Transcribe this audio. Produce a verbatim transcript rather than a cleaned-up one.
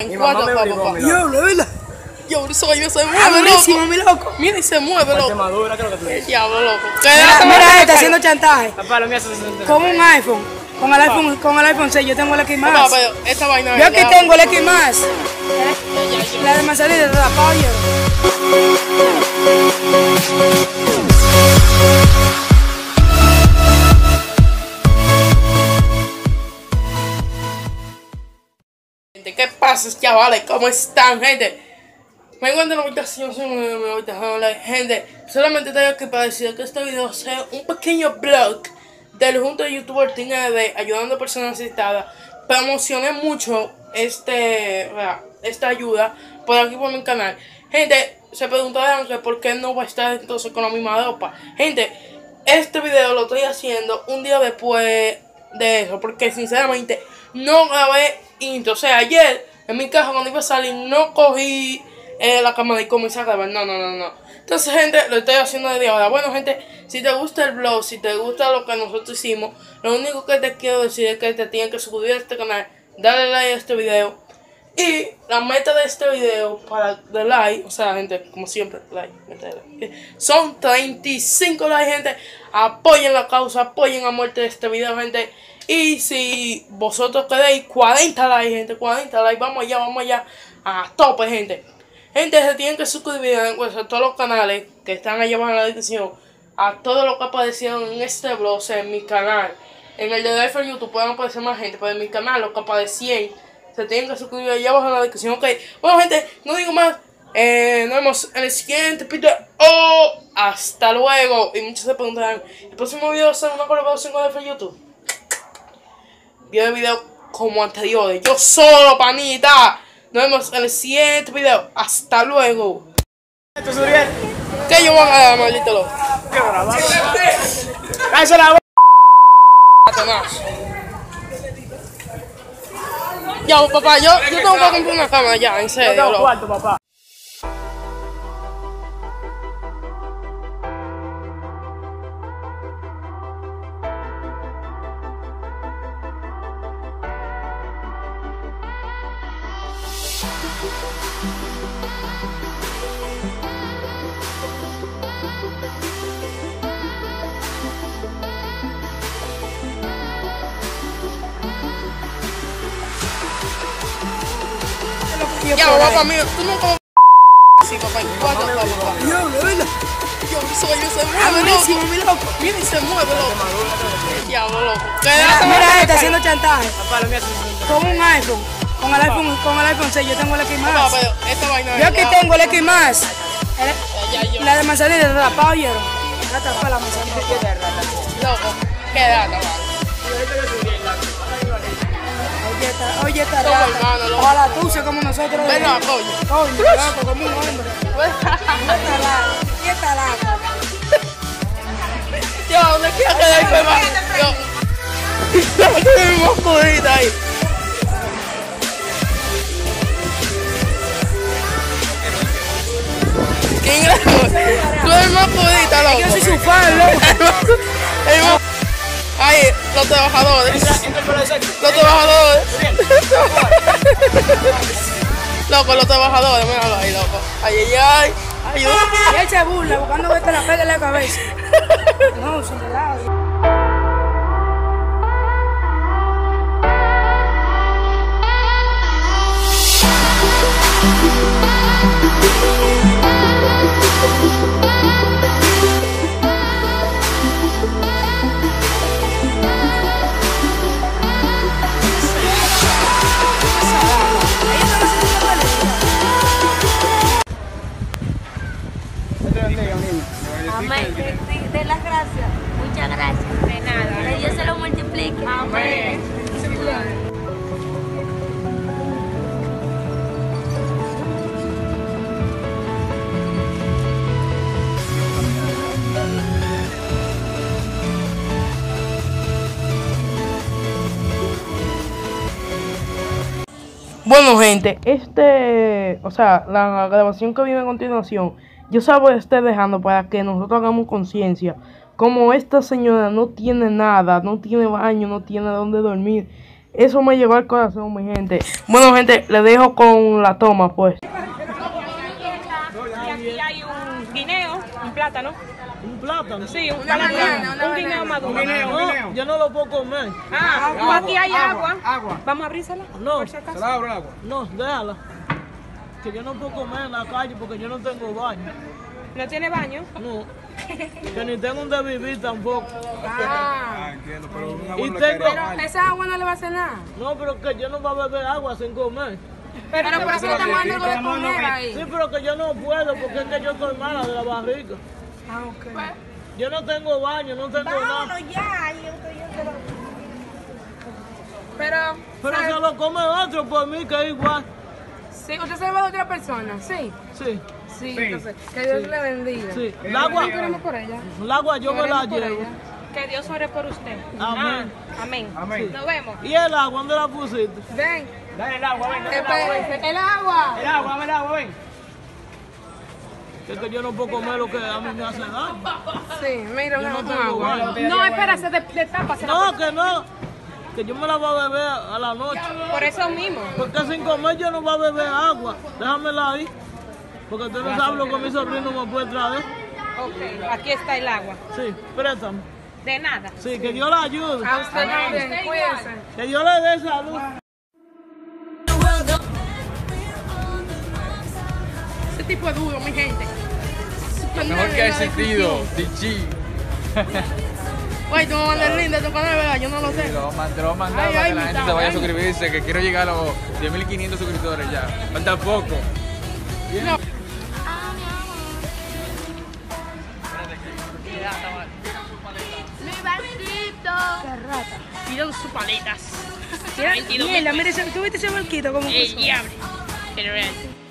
Mi mamá me obligó, mi loco. Diablo, ¿verdad? Yo, eso yo se mueve, loco. Mi loco. Mira y se mueve, loco. Madura, ¿qué es lo que tú dices? Diablo, loco. Mira, mira este haciendo chantaje. Papá, lo mío es sesenta. Con un iPhone. Con el iPhone, con el iPhone seis, yo tengo el X más. Papá, pero esta vaina. Yo aquí tengo el X más. La de Manzanita de la Power. ¿Qué pasa, chavales? ¿Cómo están, gente? Me encuentro en la habitación, gente. Solamente tengo aquí para decir que este video sea un pequeño blog del junto de youtuber Team E D ayudando a personas necesitadas. Promocioné mucho este, esta ayuda por aquí por mi canal. Gente, se preguntarán que por qué no va a estar entonces con la misma ropa. Gente, este video lo estoy haciendo un día después de eso, porque sinceramente no grabé intro. O sea, ayer en mi casa cuando iba a salir no cogí eh, la cámara y comencé a grabar. No, no, no, no. Entonces, gente, lo estoy haciendo desde ahora. Bueno, gente, si te gusta el vlog, si te gusta lo que nosotros hicimos, lo único que te quiero decir es que te tienes que suscribir a este canal, darle like a este video. Y la meta de este video para de like, o sea, gente, como siempre, like, meta de like, son treinta y cinco likes, gente. Apoyen la causa, apoyen a muerte de este video, gente. Y si vosotros queréis cuarenta likes, gente, cuarenta likes, vamos allá, vamos allá, a tope, gente. Gente, se tienen que suscribir a todos los canales que están allá abajo en la descripción, a todo lo que aparecieron en este blog, o sea, en mi canal. En el de Life en YouTube pueden aparecer más gente, pero en mi canal, lo que aparecieron, se tienen que suscribir allá abajo en la descripción, ok. Bueno, gente, no digo más, eh, nos vemos en el siguiente video. Oh, hasta luego. Y muchos se preguntarán, ¿el próximo video va a ser una colaboración con Life en YouTube? Video de video como anteriores, yo solo, panita. Nos vemos en el siguiente video. Hasta luego. ¿Qué yo voy a ganar, maldito loco? ¿Qué grabado? ¡Cállate la boca! Ya, papá, yo, yo tengo que comprar una cama ya, en serio. Yo tengo cuarto, papá. Ya, papá mío, tú no como... Sí, papá, igual, papá. Diablo, ¿verdad? Yo, eso yo se mueve, loco. Mi loco. Mira y se mueve, loco. Diablo, loco. Mira, mira este haciendo chantaje. Papá, lo mío es sesenta. Con un iPhone. Con el iPhone, con el iPhone seis, yo tengo el X Papá, más. pero esta vaina... Yo aquí tengo el X más. Ya, yo... La de Manzanita de la Power. La tapa la Manzanita. Loco, quédate, vale. Oye, esta, oye, esta Somos rata. hermanos, loco. Ojalá tú seas como nosotros. Ven acá, coño. Coño, loco, como un hombre. Y esta lata, y esta lata. Yo, ¿dónde quiero que ahí, papá? Yo... Yo tengo más codita ahí. ¿Qué ingrato? Tú eres más codita, loco. Yo soy su fan, loco. El más... Ahí, los trabajadores. Entra por el sexo. Los trabajadores. Loco, los trabajadores, míralo ahí, loco. Ay, ay, ay. Ayuda. Y él se burla buscando que te la pegue en la cabeza. No, sin relajo. Amén. De, de, de las gracias. Muchas gracias. De nada. Que Dios se lo multiplique. Amén. Bueno, gente, este, o sea, la grabación que viene a continuación, yo se la voy a estar dejando para que nosotros hagamos conciencia. Como esta señora no tiene nada, no tiene baño, no tiene dónde dormir, Eso me llegó al corazón, mi gente. Bueno, gente, le dejo con la toma, pues. Y aquí hay un guineo, un plátano. ¿Un plátano? Sí, un Una plátano. banana, una Un guineo banana. maduro. No, yo no lo puedo comer. Ah, o aquí hay agua. Agua. Vamos a abrírsela. No, por si acaso. ¿se la abro el agua? No, déjala. Que yo no puedo comer en la calle porque yo no tengo baño. ¿No tiene baño? No. Que ni tengo un de vivir tampoco. Ah, Entiendo, pero una Y buena tengo... pero esa agua no le va a hacer nada. No, pero que yo no voy a beber agua sin comer. Pero por eso le estamos dando algo de comer ahí. Sí, pero que yo no puedo porque es que yo estoy mala de la barriga. Ah, ok. Yo no tengo baño, no tengo nada. Pero, Pero ¿sabe? se lo come otro por mí que es igual. Sí, ¿usted se va de otra persona? Sí. Sí, Sí, entonces, que Dios le bendiga. sí. El agua, Oremos por ella. el agua yo me la Oremos por llevo. ella. Que Dios ore por usted. Amén. Ah, amén. Amén. Nos vemos. ¿Y el agua dónde la pusiste? Ven, Dale el agua, ven. eh, pues, el agua. El agua, dame el agua, ven. Es que yo no puedo comer lo que a mí me hace daño. Sí, mira, una, no un tengo agua. baño. No, espérase, de, de tapa. se la- No, que no. Que yo me la voy a beber a la noche. Por eso mismo. Porque sin comer yo no voy a beber agua. Déjamela ahí. Porque tú no sabes lo que mi sobrino me puede traer. Ok, aquí está el agua. Sí, préstame. De nada. Sí, que Dios la ayude. A usted también, cuídense. Que Dios le dé salud. Ese tipo es duro, mi gente. Mejor que hay sentido, D G. Güey, tú me mandas el link de tu canal, ¿verdad? Yo no lo sé. Te lo man- te lo voy a mandar Ay, para ay, que la mi gente se vaya a tamaño. suscribirse, que quiero llegar a los diez mil quinientos suscriptores ya. Falta poco. Mi barquito. Tiran sus paletas. Mira, mira, ese- ¿tú viste ese barquito como El diablo. Pero real.